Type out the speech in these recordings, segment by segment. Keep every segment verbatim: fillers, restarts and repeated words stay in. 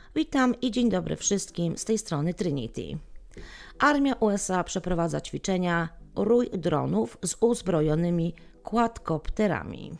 Witam i dzień dobry wszystkim, z tej strony Trinity. Armia U S A przeprowadza ćwiczenia rój dronów z uzbrojonymi quadcopterami.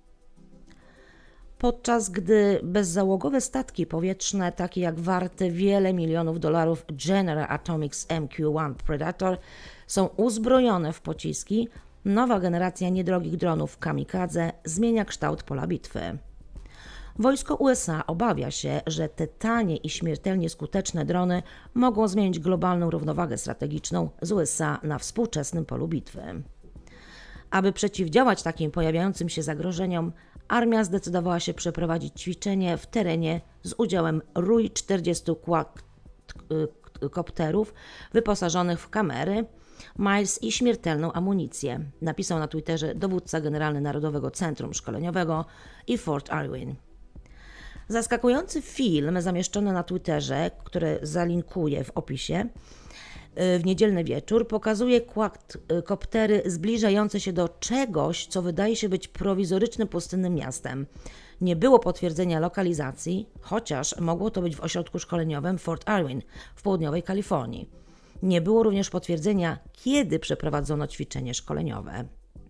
Podczas gdy bezzałogowe statki powietrzne, takie jak warte wiele milionów dolarów General Atomics M Q jeden Predator, są uzbrojone w pociski, nowa generacja niedrogich dronów kamikadze zmienia kształt pola bitwy. Wojsko U S A obawia się, że te tanie i śmiertelnie skuteczne drony mogą zmienić globalną równowagę strategiczną z U S A na współczesnym polu bitwy. Aby przeciwdziałać takim pojawiającym się zagrożeniom, armia zdecydowała się przeprowadzić ćwiczenie w terenie z udziałem rój czterdziestu quadcopterów wyposażonych w kamery, Miles i śmiertelną amunicję, napisał na Twitterze dowódca generalny Narodowego Centrum Szkoleniowego i Fort Irwin. Zaskakujący film zamieszczony na Twitterze, który zalinkuję w opisie, w niedzielny wieczór pokazuje quadcoptery zbliżające się do czegoś, co wydaje się być prowizorycznym pustynnym miastem. Nie było potwierdzenia lokalizacji, chociaż mogło to być w ośrodku szkoleniowym Fort Irwin w południowej Kalifornii. Nie było również potwierdzenia, kiedy przeprowadzono ćwiczenie szkoleniowe.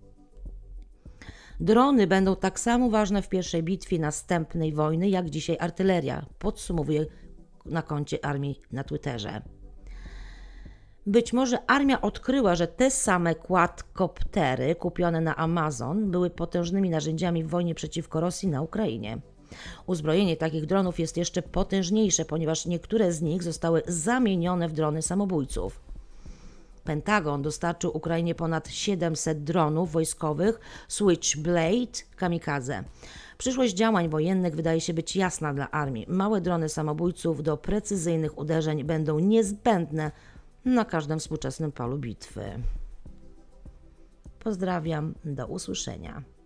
Drony będą tak samo ważne w pierwszej bitwie następnej wojny, jak dzisiaj artyleria, podsumowuje na koncie armii na Twitterze. Być może armia odkryła, że te same quadcoptery kupione na Amazon były potężnymi narzędziami w wojnie przeciwko Rosji na Ukrainie. Uzbrojenie takich dronów jest jeszcze potężniejsze, ponieważ niektóre z nich zostały zamienione w drony samobójców. Pentagon dostarczył Ukrainie ponad siedemset dronów wojskowych Switchblade kamikadze. Przyszłość działań wojennych wydaje się być jasna dla armii. Małe drony samobójców do precyzyjnych uderzeń będą niezbędne na każdym współczesnym polu bitwy. Pozdrawiam, do usłyszenia.